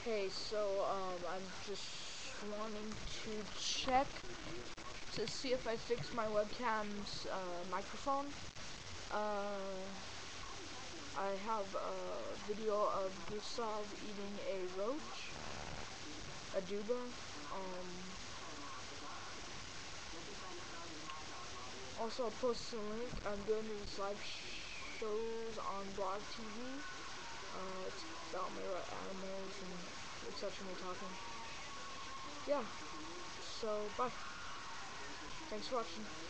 Hey, so I'm just wanting to check to see if I fixed my webcam's microphone. I have a video of Gustav eating a roach, a duba. Also, I'll post a link. I'm doing these live shows on Blog TV. It's about my animals and etc. Me talking. Yeah. So, bye. Thanks for watching.